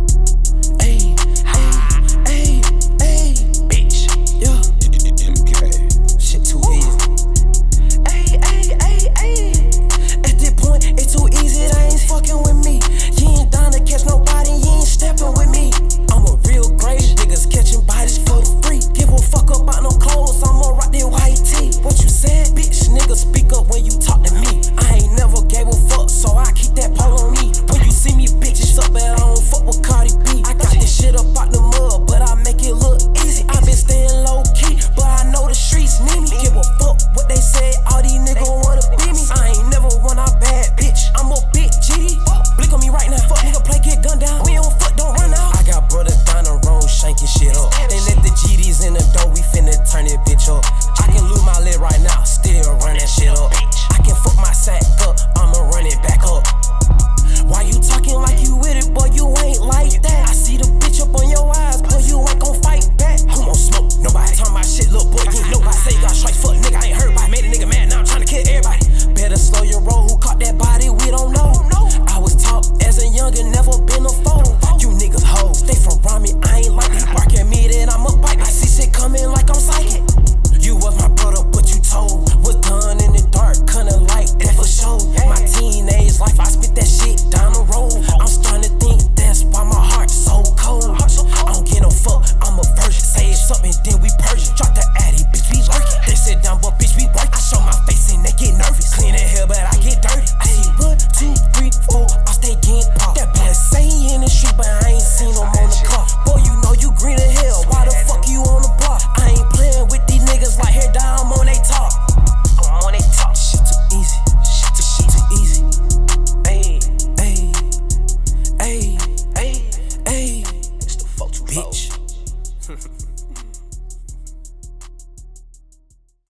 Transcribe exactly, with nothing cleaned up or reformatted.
Ayy, ayy, ayy, ayy, bitch. Yeah. M K. Shit too easy. Ayy, ayy, ayy, ayy. At this point, it's too easy. They ain't fucking with me. You ain't down to catch nobody. You ain't stepping with me. I'm a real grave niggas catching bodies for free. Give a fuck about no clothes. I'ma rock that white tee. What you said, bitch? Nigga, speak up when you talk to me. I ain't never gave a fuck, so I keep that pole on me. When you see me, bitch, it's up, but I don't fuck with Cardi B. I got this shit up out the mud, but I make it look easy. I been staying low key, but I know the streets need me. Give a fuck what they say. All these niggas wanna be me. I ain't never run out bad, bitch. I'm a big G D. Blink on me right now. Fuck nigga, play, get gunned down. We don't fuck, don't run out. I got brothers down the road shanking shit up. They let the G Ds in the door, we finna turn this bitch up. I can lose my lid right now, still run that shit up. I can fuck my sack up, I'ma run it back up. Why you talking like you with it, boy? You ain't like that. I see the bitch up on your eyes, boy. You ain't gon' fight back. Who gon' smoke? Nobody. Talking about shit, little boy. You ain't nobody. Say you got strikes, fuck nigga. I ain't heard about it. Made a nigga mad, now I'm trying to kill everybody. Better slow your roll. Who caught that body? We don't know. I was taught as a youngin', never been a foe. You niggas hoes, stay from around me. I ain't like he bark at me, then I'm a bite. I see shit coming like I'm psychic. You was my brother, but you told was done in the dark, couldn't like that for sure. My teenage life, I spit that shit down the road. I'm starting to think that's why my heart's so cold. I don't get no fuck, I'm a virgin. Say it's something, then we purge. Drop the addy, bitch, we lurking. They sit down, but bitch, we work. I show my face and they get nervous. Clean the hell, but I get dirty. I see one, two, three, four, I stay getting popped. That boy say he in the street, but I ain't seen him on the car. Boy, you know you green as hell. Why the fuck you on the block? I ain't playing with these niggas like hair down, I'm on they talk. I'm on they talk. Shit too easy. Shit too, shit too easy. Ayy, ayy, ayy, ayy, ayy. It's the fuck too bitch.